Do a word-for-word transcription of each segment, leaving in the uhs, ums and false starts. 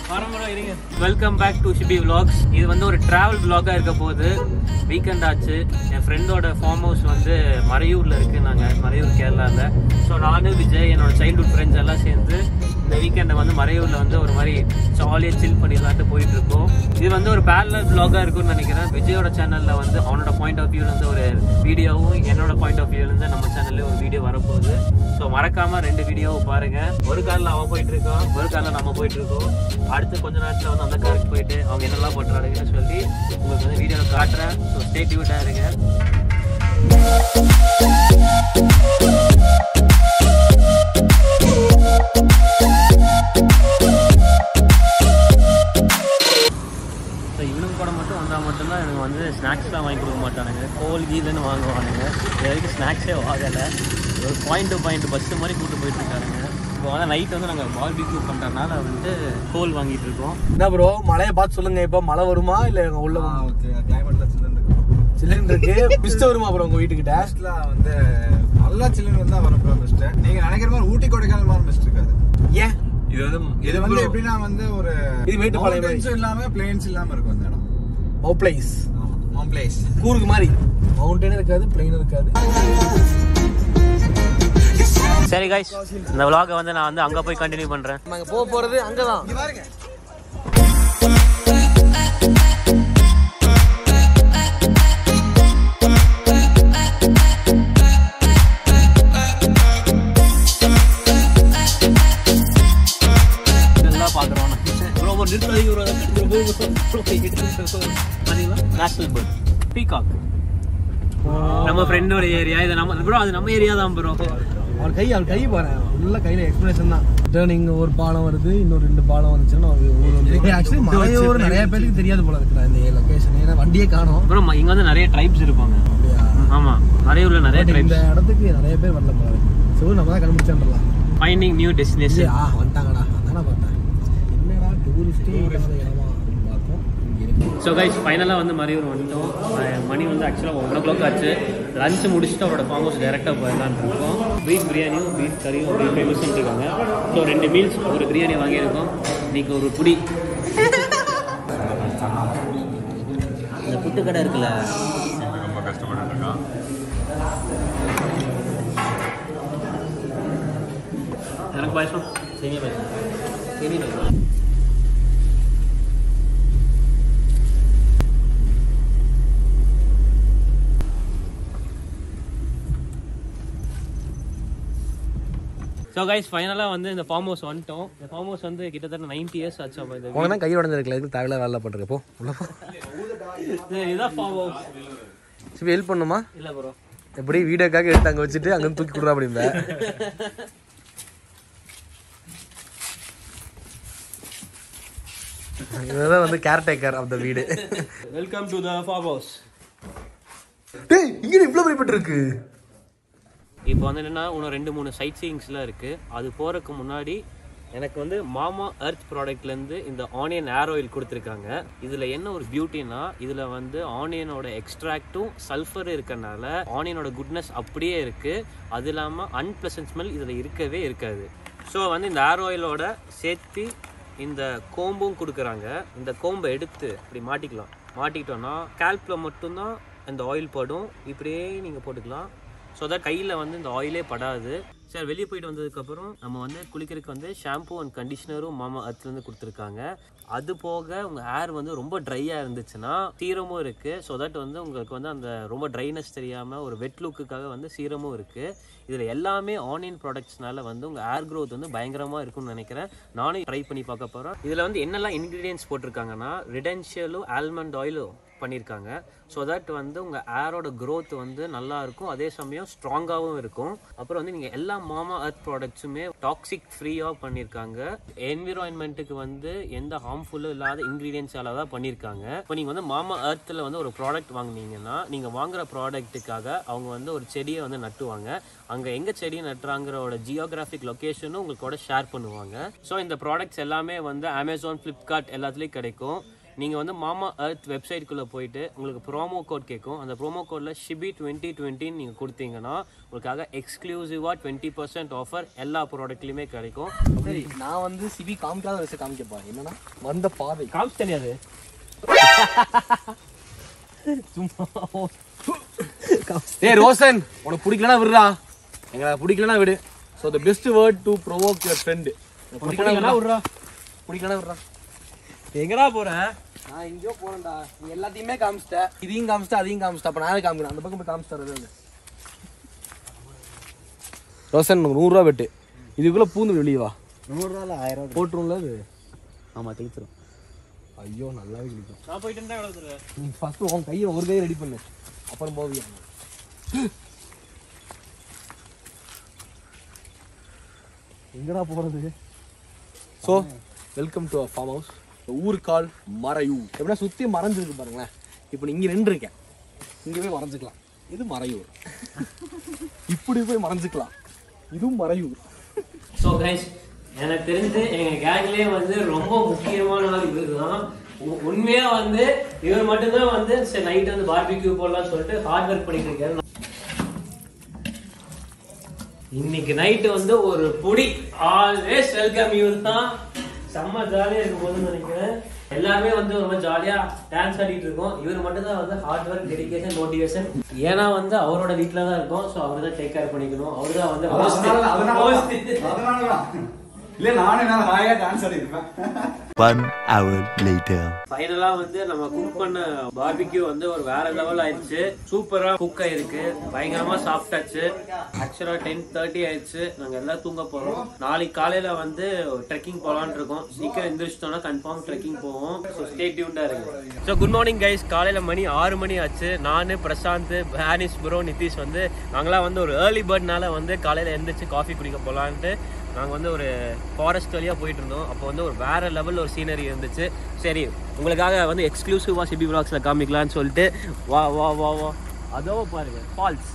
Welcome back to Shibi vlogs. இது வந்து ஒரு டிராவல் vlog-ஆ இருக்க போகுது. வீக்கெண்ட் ஆச்சு. என் ஃப்ரெண்டோட ஃபார்ம் ஹவுஸ் வந்து மறையூர்ல இருக்கு. நாங்கள் மறையூர் கேரளாவில். ஸோ நானும் விஜய் என்னோட சைல்ட்ஹுட் ஃப்ரெண்ட்ஸ் எல்லாம் சேர்ந்து இந்த வீக்கெண்டை வந்து மறையூர்ல வந்து ஒரு மாதிரி ஜாலியாக சில் பண்ணிடலான்ட்டு போயிட்டு இருக்கோம். இது வந்து ஒரு பேரலல் vlog-ஆ இருக்கும்னு நினைக்கிறேன். விஜயோட சேனல்ல வந்து அவனோட பாயிண்ட் ஆஃப் வியூல இருந்து ஒரு வீடியோவும் என்னோட பாயிண்ட் ஆஃப் வியூல இருந்து நம்ம சேனல்ல ஒரு வீடியோ வரப்போகுது. ஸோ மறக்காம ரெண்டு வீடியோவும் பாருங்க. ஒரு காலில் அவன் போயிட்டு இருக்கோம், ஒரு காலில் நம்ம போயிட்டு இருக்கோம். அடுத்து கொஞ்ச நேரத்தில் வந்து அந்த காருக்கு போயிட்டு அவங்க என்னெல்லாம் பண்றாங்கன்னு சொல்லி உங்களுக்கு வந்து வீடியோவில் காட்டுறேன். ஸோ ஸ்டே டியூட்டா இருங்க. இவனுக்கு கூட மட்டும் வந்தால் மட்டும்தான் எனக்கு வந்து ஸ்நாக்ஸ்லாம் வாங்கி கொடுக்க மாட்டானுங்க. கோல் கீதுன்னு வாங்குவானுங்க. இது வரைக்கும் ஸ்நாக்ஸே வாங்கலை. ஒரு பாயிண்ட் டு பாயிண்ட் பஸ்ஸு மாதிரி கூப்பிட்டு போயிட்டு இருக்கானுங்க. இப்போ வந்து நைட் வந்து நாங்கள் பார்பிக்யூ பண்ணுறதுனால வந்து கோல் வாங்கிட்டு இருக்கோம். என்ன ப்ரோ, மழையை பார்த்து சொல்லுங்க. இப்போ மழை வருமா இல்லை உள்ள கிளைமேட்லாம் சில்லுன்னு இருக்கு. சில்லுன்னு இருக்கு. மிஸ்ட் வருமா ப்ரோ உங்கள் வீட்டுக்கு? டேஸ்ட்லாம் வந்து நல்லா சில்லுன்னு வந்தால் வரும் ப்ரோ மிஸ்ட். நீங்கள் நினைக்கிற மாதிரி ஊட்டி கொடைக்கானல் மாதிரி மிஸ்ட் இருக்காது. ஏன் இது வந்து இது வந்து எப்படின்னா வந்து ஒரு இது மேட்டுப்பாளையம் இல்லாம பிளேன்ஸ் இல்லாம இருக்கும் அந்த இடம். மவுப்ளைஸ் மவுப்ளைஸ் கூருக்கு மாதிரி. மவுண்டன் இருக்காது, பிளேன் இருக்காது. சரி கைஸ், இந்த vlog-ஐ வந்து நான் வந்து அங்கே போய் கண்டினியூ பண்ணுறேன். நாங்கள் போக போகிறது அங்கே தான். பாருங்க. நம்ம ஃப்ரெண்டோட ஏரியா இது. நம்ம ப்ரோ அது நம்ம ஏரியா தான் ப்ரோ. அவர் கை அவர் கை பாரு, உள்ள கையில எக்ஸ்பிரஷன் தான். டேர்னிங் ஒரு பாலம் வருது, இன்னொரு ரெண்டு பாலம் வந்துச்சுன்னா ஊர் வந்து ஆக்சுவலி மலையூர் நிறைய பேருக்கு தெரியாது போல இருக்குடா இந்த லொகேஷன். ஏன்னா வண்டியே காணோம் ப்ரோ. இங்க வந்து நிறைய ட்ரைப்ஸ் இருப்பாங்க. ஆமா, மலையூர்ல நிறைய ட்ரைப்ஸ். இந்த இடத்துக்கு நிறைய பேர் வரல போல இருக்கு. சோ நம்ம தான் கண்டுபிடிச்சோம்டலாம். Finding new destination. ஆ வந்துட்டாங்கடா. அதானே பார்த்தேன். என்னடா டூரிஸ்டே இல்லாத இடமா அப்படின்னு பார்த்தோம். ஸோ கைஸ் ஃபைனலாக வந்து மறையூர் வந்துட்டோம். மணி வந்து ஆக்சுவலாக ஒன் ஓ கிளாக் ஆச்சு. லஞ்சு முடிச்சுட்டு அவரோட ஃபார்ம் ஹவுஸ் டேரெக்டாக போயிடலான்னு இருக்கோம். பீஃப் பிரியாணியும் பீஃப் கறியும் அப்படி ஃபேமஸ் இருக்காங்க. ஸோ ரெண்டு மீல்ஸ், ஒரு பிரியாணி வாங்கியிருக்கோம். இன்னைக்கு ஒரு புடி இந்த புட்டு கடை இருக்குல்ல, ரொம்ப கஷ்டப்பட்டு இருக்கான். எனக்கு பாயசம், சேமியா பாயசம், சேமியா பாயசம். ஸோ கைஸ் ஃபைனலாக வந்து இந்த ஃபார்ம் ஹவுஸ் வந்துட்டோம். இந்த ஃபார்ம் ஹவுஸ் வந்து கிட்டத்தட்ட நைன்டி இயர்ஸ் ஆச்சு. அவங்க தான் கை உடஞ்சிருக்கல, இதுக்கு தேவையில்ல வேலை பண்ணுறப்போ உள்ள போ. இதுதான் ஃபார்ம் ஹவுஸ். சரி ஹெல்ப் பண்ணுமா? இல்லை ப்ரோ, எப்படி வீடியோக்காக எடுத்து அங்கே வச்சுட்டு அங்கே தூக்கி கொடுறா அப்படிம்ப. இதுதான் வந்து கேர்டேக்கர் ஆஃப் த வீடு. Welcome to the farm house. டேய் இங்கே இவ்வளோ பயப்பட்டு இருக்கு. இப்போ வந்து என்னென்னா இன்னும் ரெண்டு மூணு சைட் சீயிங்ஸ்லாம் இருக்குது. அது போகிறதுக்கு முன்னாடி எனக்கு வந்து மாமா எர்த் ப்ராடக்ட்லேருந்து இந்த ஆனியன் ஏர் ஆயில் கொடுத்துருக்காங்க. இதில் என்ன ஒரு பியூட்டின்னா, இதில் வந்து ஆனியனோட எக்ஸ்ட்ராக்டும் சல்ஃபர் இருக்கனால ஆனியனோட குட்னஸ் அப்படியே இருக்குது. அது இல்லாமல் அன்பிளசன்ட் ஸ்மெல் இதில் இருக்கவே இருக்காது. ஸோ வந்து இந்த ஏர் ஆயிலோட சேர்த்து இந்த கோம்பும் கொடுக்குறாங்க. இந்த கோம்பை எடுத்து இப்படி மாட்டிக்கலாம். மாட்டிக்கிட்டோன்னா ஸ்கேல்பில் மட்டும்தான் இந்த ஆயில் படும். இப்படியே நீங்கள் போட்டுக்கலாம். ஸோ தட் கையில் வந்து இந்த ஆயிலே படாது. சரி, வெளியே போயிட்டு வந்ததுக்கப்புறம் நம்ம வந்து குளிக்கிறதுக்கு வந்து ஷாம்பூ அண்ட் கண்டிஷனரும் மாமா அர்த்லேருந்து கொடுத்துருக்காங்க. அது போக உங்கள் ஹேர் வந்து ரொம்ப ட்ரையாக இருந்துச்சுன்னா சீரமும் இருக்குது. ஸோ தட் வந்து உங்களுக்கு வந்து அந்த ரொம்ப ட்ரைனஸ் தெரியாமல் ஒரு வெட் லுக்குக்காக வந்து சீரமும் இருக்குது. இதில் எல்லாமே ஆனியன் ப்ராடக்ட்ஸ்னால வந்து உங்கள் ஹேர் க்ரோத் வந்து பயங்கரமாக இருக்கும்னு நினைக்கிறேன். நானும் ட்ரை பண்ணி பார்க்க போகிறேன். இதில் வந்து என்னெல்லாம் இன்க்ரீடியன்ஸ் போட்டிருக்காங்கன்னா, ரிடென்ஷியலும் ஆல்மண்ட் ஆயிலும் பண்ணியிருக்காங்க. ஸோ தட் வந்து உங்கள் ஹேரோட க்ரோத் வந்து நல்லா இருக்கும், அதே சமயம் ஸ்ட்ராங்காகவும் இருக்கும். அப்புறம் வந்து நீங்கள் எல்லா மாமா எர்த் ப்ராடக்ட்ஸுமே டாக்ஸிக் ஃப்ரீயாக பண்ணியிருக்காங்க. என்விரான்மெண்ட்டுக்கு வந்து எந்த ஹார்ம்ஃபுல்லும் இல்லாத இன்க்ரீடியன்ஸால தான் பண்ணியிருக்காங்க. இப்போ நீங்கள் வந்து மாமா எர்த்தில் வந்து ஒரு ப்ராடக்ட் வாங்கினீங்கன்னா, நீங்கள் வாங்குகிற ப்ராடக்ட்டுக்காக அவங்க வந்து ஒரு செடியை வந்து நட்டுவாங்க. அங்கே எங்கே செடியை நட்டுறாங்கிறோட ஜியோகிராஃபிக் லொக்கேஷனும் உங்களோட ஷேர் பண்ணுவாங்க. ஸோ இந்த ப்ராடக்ட்ஸ் எல்லாமே வந்து அமேசான், ஃப்ளிப்கார்ட் எல்லாத்துலேயும் கிடைக்கும். நீங்கள் வந்து மாமா எர்த் வெப்சைட்குள்ளே போயிட்டு உங்களுக்கு ப்ரோமோ கோட் கேட்கும். அந்த ப்ரோமோ கோடில் ஷிபி டுவெண்ட்டி டுவெண்ட்டின்னு நீங்கள் கொடுத்தீங்கன்னா உங்களுக்காக எக்ஸ்க்ளூசிவாக டுவெண்ட்டி பர்சன்ட் ஆஃபர் எல்லா ப்ராடக்ட்லையுமே கிடைக்கும். சரி, நான் வந்து சிபி காமிக்காத விஷயம் காமிக்கப்பா. என்னன்னா வந்த பாதை காமிச்சு தெரியாது சும்மா. ஏய் ரோசன், உனக்கு பிடிக்கலனா விடுறா, எங்களை பிடிக்கலனா விடு. So the best word to provoke your friend. பிடிக்கலனா விடுறா, பிடிக்கலனா விடுறா. எங்கடா போகிறேன்? நான் எங்கேயோ போறேன்டா. நீ எல்லாத்தையுமே காமிச்சிட்ட, இதையும் காமிச்சிட்ட, அதையும் காமிச்சிட்ட. அப்போ நானே காமிக்கிறேன். அந்த பக்கம் போய் காமிச்சிட்டு ரோசன் நூறுரூவா வெட்டு. இதுக்குள்ளே பூந்து வெளியே வா. நூறுரூவா ஆயிரம் ரூபா போட்டுரும்ல அது. ஆமாம் கிழிச்சிடும். ஐயோ நல்லாவே கிழிக்கும். நான் போயிட்டு இருந்தா எவ்வளோ தருவேன்? நீ ஃபஸ்ட்டு உன் கையை ஒரு கையை ரெடி பண்ணு, அப்புறம் போவியா. எங்கடா போகிறது? So welcome to our farm house. ஊர் கால் மறையூர். எப்படின்னா சுற்றி மறைஞ்சிருக்கு பாருங்களேன். இப்போ நீ இங்கே நின்று இருக்கேன், இங்கே போய் மறைஞ்சிக்கலாம். இது மறையூர். இப்படி போய் மறைஞ்சிக்கலாம். இதுவும் மறையூர். ஸோ கைஸ், எனக்கு தெரிஞ்சு எங்கள் கேங்லேயே வந்து ரொம்ப முக்கியமான ஆள் இவர் தான். உண்மையாக வந்து இவர் மட்டும்தான் வந்து சரி நைட் வந்து பார்பிக்யூ போடலாம்னு சொல்லிட்டு ஹார்ட் ஒர்க் பண்ணிட்டு இருக்காரு. இன்னைக்கு நைட்டு வந்து ஒரு பொடி ஆல்வேஸ் வெல்கம் இவர் தான். செம்ம ஜாலியாக இருக்கும் போதுன்னு நினைக்கிறேன். எல்லாருமே வந்து ரொம்ப ஜாலியா டான்ஸ் ஆடிட்டு இருக்கோம். இவர் மட்டும் தான் வந்து ஹார்ட் ஒர்க், டெடிகேஷன், மோட்டிவேஷன். ஏன்னா வந்து அவரோட வீட்டில தான் இருக்கும். ஸோ அவர் தான் டேக் கேர் பண்ணிக்கணும். அவர் தான் வந்து இல்ல நானே நான் ஹாயா டான்ஸ் ஆடி இருப்பேன். One hour later. ஃபைனலா வந்து நம்ம குக் பண்ண பார்பிக்யூ வந்து ஒரு வேற லெவல் ஆயிடுச்சு. சூப்பரா குக் ஆயிருக்கு, பயங்கரமா சாப்பிட்டாச்சு. ஆக்சுவலா டென் தேர்ட்டி ஆயிடுச்சு. நாங்க எல்லாம் தூங்க போறோம். நாளைக்கு காலையில வந்து ட்ரெக்கிங் போலான்னு இருக்கோம். சீக்கிரம் எந்திரிச்சிட்டோம்னா கன்ஃபார்ம் ட்ரெக்கிங் போவோம். ஸோ ஸ்டே டியூன்டா இருக்கு. So good morning guys. காலையில மணி ஆறு மணி ஆச்சு. நானு, பிரசாந்த், ஹானிஸ் ப்ரோ, நிதிஷ் வந்து நாங்களாம் வந்து ஒரு ஏர்லி பேர்ட்னால வந்து காலையில எந்திரிச்சு காஃபி குடிக்க போலான்ட்டு நாங்கள் வந்து ஒரு ஃபாரஸ்ட் வழியாக போயிட்டு இருந்தோம். அப்போ வந்து ஒரு வேற லெவல் ஒரு சீனரி இருந்துச்சு. சரி உங்களுக்காக வந்து எக்ஸ்க்ளூசிவாக சிபி விளாக்ஸில் காமிக்கலான்னு சொல்லிட்டு வா வா வா வா அதோ பாருங்க, falls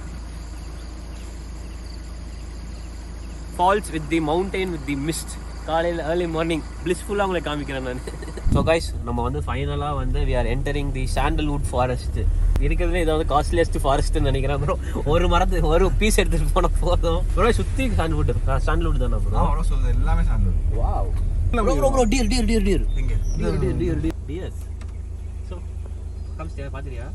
falls with the mountain with the mist. காலையில் ஏர்லி மார்னிங் பிளிஸ்ஃபுல்லாக உங்களுக்கு காமிக்கிறேன் நான். ஸோ கைஸ், நம்ம வந்து ஃபைனலாக வந்து we are entering the sandalwood forest. இருக்கிறதுல இதை வந்து காஸ்ட்லியஸ்ட் ஃபாரஸ்ட்னு நினைக்கிறேன் ப்ரோ. ஒரு மரத்து ஒரு பீஸ் எடுத்துட்டு போன போதும் ப்ரோ. சுற்றி சாண்டல்வுட் சாண்டல்வுட் தானே ப்ரோ? அவ்வளோ சொல்லுது, எல்லாமே sandalwood. Wow bro bro deer deer deer deer எங்க deer deer deer deer deer. So காமிச்சியா, பார்த்துறியா?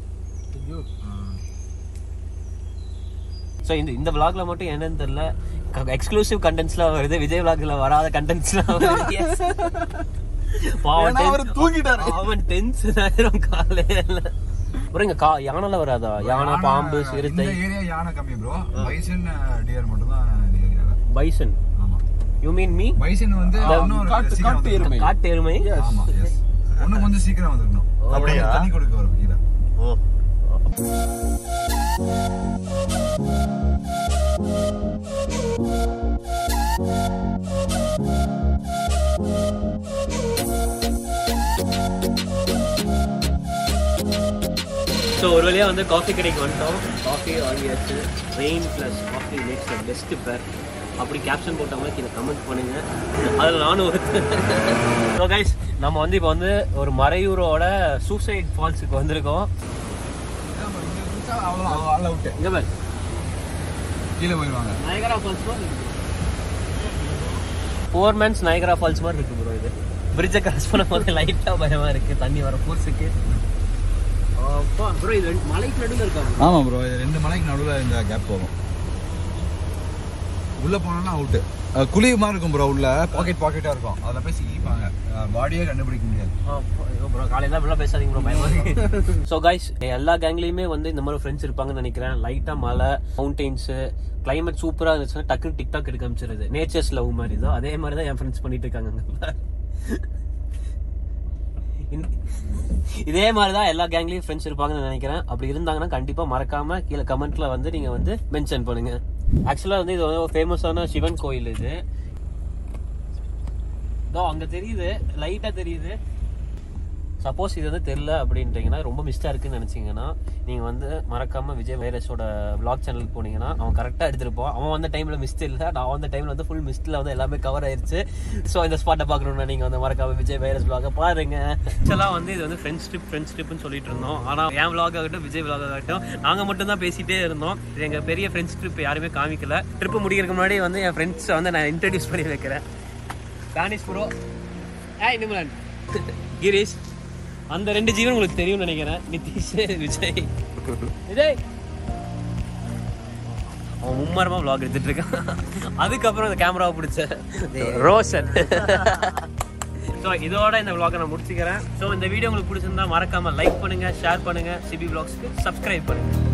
ஸோ இந்த இந்த விளாக்ல மட்டும் என்னன்னு தெரியல, எக்ஸ்க்ளூசிவ் கண்டென்ட்ஸ்லாம் வருது, விஜய் விளாக்ல வராத கண்டென்ட்ஸ்லாம் வருது. பாவம் தூங்கிட்டாரு அவன் டென்ஷன் ஆயிரும் காலையில. ப்ரோ இங்க கா யானைலாம் வராதா? யானை, பாம்பு, சிறுத்தை. இந்த ஏரியா யானை கம்மி ப்ரோ. பைசன் டியர் மட்டும் தான் இந்த ஏரியால. பைசன்? ஆமா. You mean me? பைசன் வந்து காட்டு காட்டு எருமை. காட்டு எருமை. ஆமா எஸ். ஒண்ணு கொஞ்சம் சீக்கிரம் வந்துடணும். அப்படியே தண்ணி கொடுக்க வரும் கீழ. ஓ. ஸோ ஒரு வழியாக வந்து காஃபி கடைக்கு வந்துட்டோம். காஃபி வாங்கியாச்சு. Rain plus coffee makes the best pair. அப்படி கேப்ஷன் போட்டவங்க கீழே கமெண்ட் பண்ணுங்க. அதில் நானும் ஒரு. ஸோ கைஸ், நம்ம வந்து இப்போ வந்து ஒரு மறையூரோட சூசைட் ஃபால்ஸுக்கு வந்திருக்கோம். இங்கே பாரு, கீழே போயிடுவாங்க. நயகரா ஃபால்ஸ் மாதிரி இருக்கு. ஃபோர் மேன்ஸ் நயகரா ஃபால்ஸ் மாதிரி இருக்கு ப்ரோ. இது பிரிட்ஜை கிராஸ் பண்ண போது லைட்டாக பயமாக இருக்குது தண்ணி வர ஃபோர்ஸுக்கு. ப்ரோ இது மலைக்கு நடுவில் இருக்காங்க. ஆமா ப்ரோ, ரெண்டு மலைக்கு நடுவில் இந்த கேப் போகும். உள்ள போனோம்னா அவுட்டு. குழிவு மாதிரி இருக்கும் ப்ரோ. உள்ள பாக்கெட் பாக்கெட்டா இருக்கும். அதில் போய் சிக்கிப்பாங்க. பாடியே கண்டுபிடிக்க முடியாது. ப்ரோ காலையில இப்படிலாம் பேசாதீங்க ப்ரோ, பயமா இருக்கு. ஸோ கைஸ், எல்லா கேங்லேயுமே வந்து இந்த மாதிரி ஃப்ரெண்ட்ஸ் இருப்பாங்கன்னு நினைக்கிறேன். லைட்டாக மலை, மவுண்டெயின்ஸு, கிளைமேட் சூப்பராக இருந்துச்சுன்னா டக்குன்னு டிக்டாக் எடுக்க அமைச்சிருது. நேச்சர்ஸ் லவ் மாதிரி தான். அதே மாதிரி தான் என் ஃப்ரெண்ட்ஸ் பண்ணிட்டு இருக்காங்க. இதே மாதிரி தான் எல்லா கேங்லேயும் ஃப்ரெண்ட்ஸ் இருப்பாங்கன்னு நினைக்கிறேன். அப்படி இருந்தாங்கன்னா கண்டிப்பாக மறக்காம கீழே கமெண்ட்ல வந்து நீங்கள் வந்து மென்ஷன் பண்ணுங்க. ஆக்சுவலாக வந்து இது வந்து ஒரு ஃபேமஸான சிவன் கோயில். இது இதோ அங்கே தெரியுது, லைட்டாக தெரியுது. சப்போஸ் இது வந்து தெரியல அப்படின்றீங்கன்னா ரொம்ப மிஸ்டாக இருக்குன்னு நினச்சிங்கன்னா நீங்கள் வந்து மறக்காமல் விஜய் வைரஸோட விளாக் சேனலுக்கு போனீங்கன்னா அவன் கரெக்டாக எடுத்துருப்போம். அவன் வந்த டைமில் மிஸ்ட் இல்லை, நான் வந்த டைமில் வந்து ஃபுல் மிஸ்ட்டில் வந்து எல்லாமே கவர் ஆயிடுச்சு. ஸோ இந்த ஸ்பாட்டை பார்க்கணுன்னா நீங்கள் வந்து மறக்காமல் விஜய் வைரஸ் விளாகை பாருங்க. ஆக்சுவலாக வந்து இது வந்து ஃப்ரெண்ட்ஸ் ட்ரிப் ஃப்ரெண்ட்ஸ் ட்ரிப்னு சொல்லிட்டு இருந்தோம். ஆனால் என் விளாக் ஆகட்டும் விஜய் விளாக் ஆகட்டும் நாங்கள் மட்டும் தான் பேசிகிட்டே இருந்தோம். இது எங்கள் பெரிய ஃப்ரெண்ட்ஸ் ட்ரிப் யாருமே காமிக்கல. ட்ரிப்பு முடிக்கிறதுக்கு முன்னாடி வந்து என் ஃப்ரெண்ட்ஸை வந்து நான் இன்ட்ரடியூஸ் பண்ணி வைக்கிறேன். தானிஷ் ப்ரோ, ஏய் நிமலன், கிரீஷ், அந்த ரெண்டு ஜீவன் உங்களுக்கு தெரியும்னு நினைக்கிறேன். நிதிஷ், விஜய். விஜய் அவன் மும்மரமா vlog எடுத்துட்டு இருக்கான். அதுக்கப்புறம் இந்த கேமராவை பிடிச்ச ரோஷன். ஸோ இதோட இந்த vlog நான் முடிச்சுக்கிறேன். ஸோ இந்த வீடியோ உங்களுக்கு பிடிச்சிருந்தா மறக்காம லைக் பண்ணுங்க, ஷேர் பண்ணுங்க, சிபி vlogsக்கு சப்ஸ்கிரைப் பண்ணுங்க.